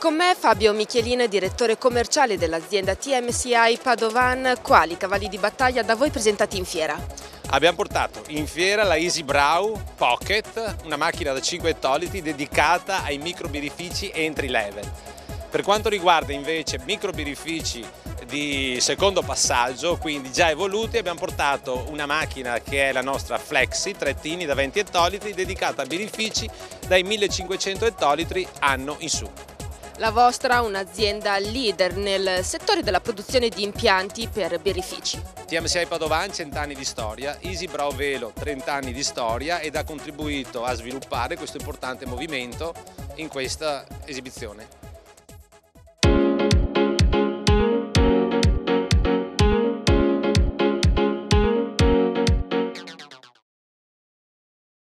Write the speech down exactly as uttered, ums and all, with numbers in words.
Con me Fabio Michelin, direttore commerciale dell'azienda T M C I Padovan. Quali cavalli di battaglia da voi presentati in fiera? Abbiamo portato in fiera la Easy Brow Pocket, una macchina da cinque ettolitri dedicata ai microbirrifici entry level. Per quanto riguarda invece microbirrifici di secondo passaggio, quindi già evoluti, abbiamo portato una macchina che è la nostra Flexi, trettini da venti ettolitri, dedicata a birrifici dai millecinquecento ettolitri anno in su. La vostra è un'azienda leader nel settore della produzione di impianti per birrifici. T M C I Padovan, cento anni di storia, Easy Brow Velo, trenta anni di storia, ed ha contribuito a sviluppare questo importante movimento in questa esibizione.